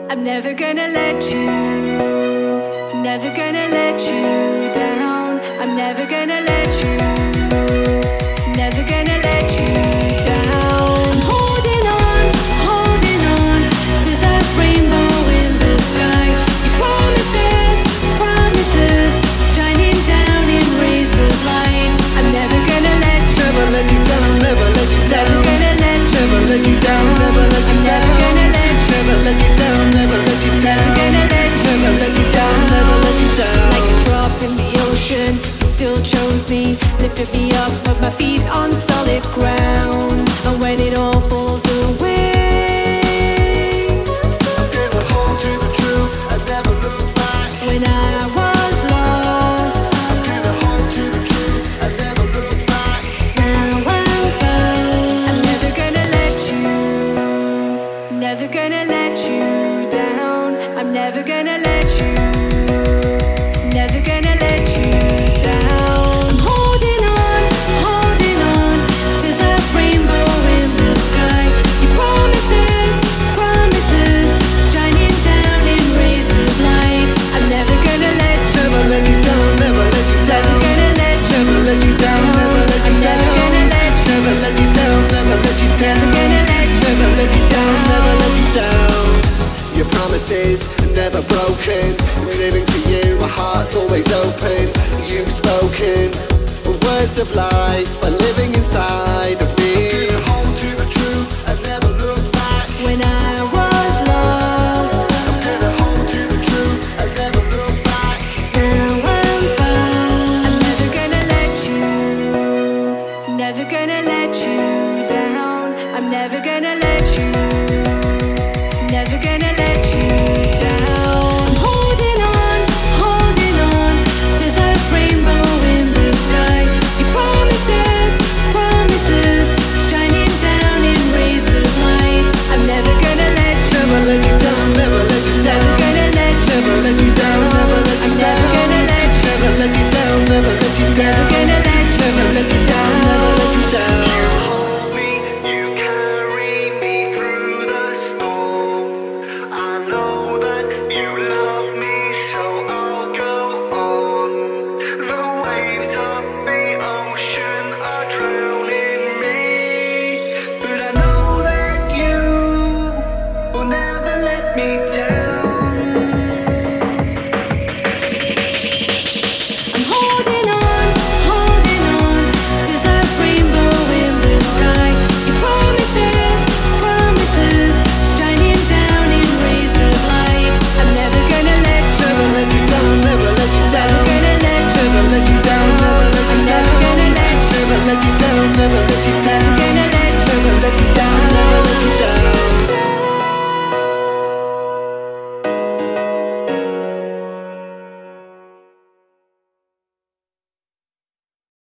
I'm never gonna let you, never gonna let you down. I'm never gonna let you, never gonna let you down. I'm holding on to that rainbow in the sky. Your promises, promises, shining down in rays of light. I'm never gonna let you, never let you down, never let you down, never gonna let you, never let you down, never let you down, never gonna let you, never let you down, never let you down, never gonna let you, never let you down, never let you down. Like a drop in the ocean, you still chose me, lifted me up, put my feet on solid ground. And when it all falls away, I'm gonna hold to the truth and never look back. when I was lost, I'm gonna hold to the truth and never look back. now I'm found. I'm never gonna let you, never gonna let you down. I'm never gonna let you, never gonna let you down. I'm holding on to that rainbow in the sky. Your promises, promises, shining down in rays of light. I'm never gonna let you, Never let you down, never let you down, never gonna let you, never let you down, never let you I'm down, never gonna let you, never let you down, never let you down, never gonna let you, never let you down, never let you down. Your promises are never broken. Living for you, my heart's always open. You've spoken words of life are living inside.